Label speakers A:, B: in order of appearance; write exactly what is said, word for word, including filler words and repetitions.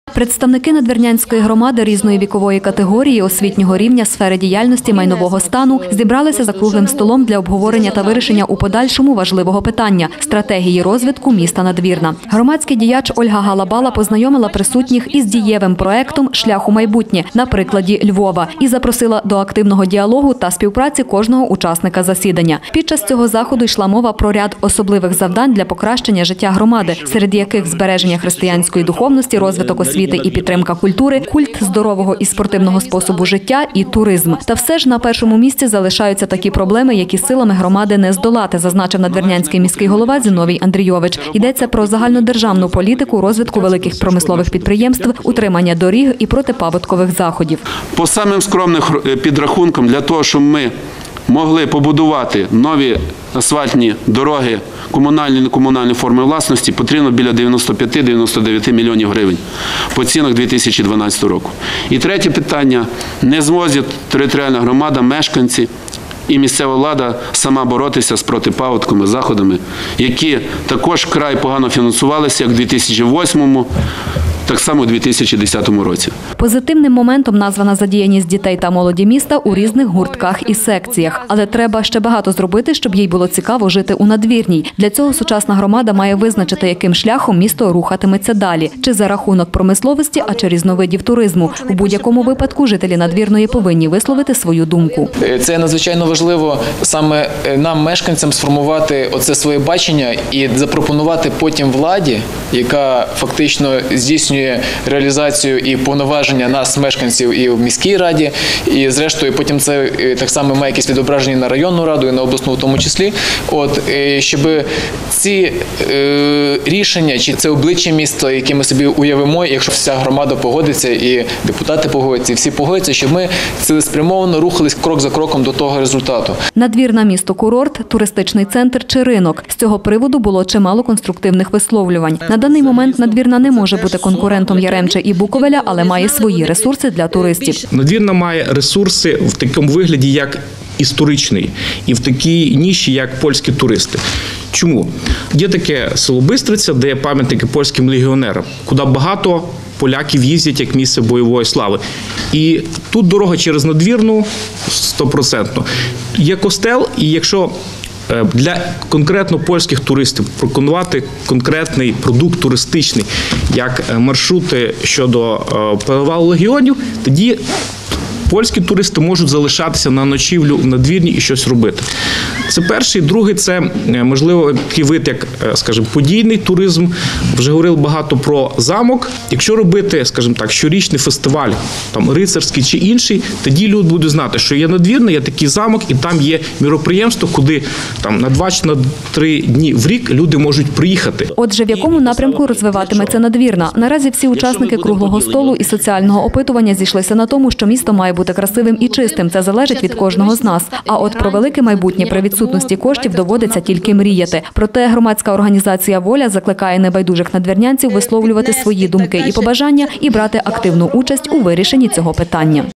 A: Представники надвірнянської громади різної вікової категорії, освітнього рівня, сфери діяльності, майнового стану зібралися за круглим столом для обговорення та вирішення у подальшому важливого питання – стратегії розвитку міста Надвірна. Громадський діяч Ольга Галабала познайомила присутніх із дієвим проектом «Шлях у майбутнє» на прикладі Львова і запросила до активного діалогу та співпраці кожного учасника засідання. Під час цього заходу йшла мова про ряд особливих завдань для покращення життя громади, серед яких збереження християнської духовності, розвиток освіти і підтримка культури, культ здорового і спортивного способу життя і туризм. Та все ж на першому місці залишаються такі проблеми, які силами громади не здолати, зазначив надвірнянський міський голова Зіновій Андрійович. Йдеться про загальнодержавну політику розвитку великих промислових підприємств, утримання доріг і протипаводкових заходів.
B: По самим скромним підрахункам, для того, щоб ми могли побудувати нові асфальтні дороги комунальні і некомунальні форми власності, потрібно біля дев'яносто п'ять - дев'яносто дев'ять мільйонів гривень по цінах дві тисячі дванадцятого року. І третє питання – не зможе територіальна громада, мешканці і місцева влада сама боротися з протипаводковими заходами, які також вкрай погано фінансувалися як у дві тисячі восьмому, так само у дві тисячі десятому році.
A: Позитивним моментом названа задіяність дітей та молоді міста у різних гуртках і секціях. Але треба ще багато зробити, щоб їй було цікаво жити у Надвірній. Для цього сучасна громада має визначити, яким шляхом місто рухатиметься далі. Чи за рахунок промисловості, а чи різновидів туризму. У будь-якому випадку жителі Надвірної повинні висловити свою думку.
C: Це надзвичайно важливо саме нам, мешканцям, сформувати оце своє бачення і запропонувати потім владі, яка фактично здійснює реалізацію і повноваження нас, мешканців, і в міській раді, і зрештою потім це так само має якісь відображення на районну раду і на обласну в тому числі. От, щоб ці е, рішення, чи це обличчя міста, яке ми собі уявимо, якщо вся громада погодиться і депутати погодяться, і всі погодяться, щоб ми цілеспрямовано рухались крок за кроком до того результату.
A: Надвірна – місто-курорт, туристичний центр чи ринок. З цього приводу було чимало конструктивних висловлювань. На даний момент Надвірна не може бути конкурентом Яремча і Буковеля, але має свої ресурси для туристів.
D: Надвірна має ресурси в такому вигляді, як історичний, і в такій ніші, як польські туристи. Чому? Є таке село Бистриця, де є пам'ятники польським легіонерам, куди багато поляків їздять як місце бойової слави. І тут дорога через Надвірну стопроцентно. Є костел, і якщо для конкретно польських туристів пропонувати конкретний продукт туристичний, як маршрути щодо перевалу легіонів, тоді польські туристи можуть залишатися на ночівлю в Надвірні і щось робити. Це перший. Другий – це, можливо, такий вид, як, скажімо, подійний туризм. Вже говорили багато про замок. Якщо робити, скажімо так, щорічний фестиваль, там, рицарський чи інший, тоді люди будуть знати, що є Надвірна, є такий замок, і там є міроприємство, куди там, на два чи на три дні в рік люди можуть приїхати.
A: Отже, в якому напрямку розвиватиметься Надвірна? Наразі всі учасники круглого столу і соціального опитування зійшлися на тому, що місто має бути красивим і чистим. Це залежить від кожного з нас. А от про велике майбутнє при відсутності коштів доводиться тільки мріяти. Проте громадська організація «Воля» закликає небайдужих надвірнянців висловлювати свої думки і побажання і брати активну участь у вирішенні цього питання.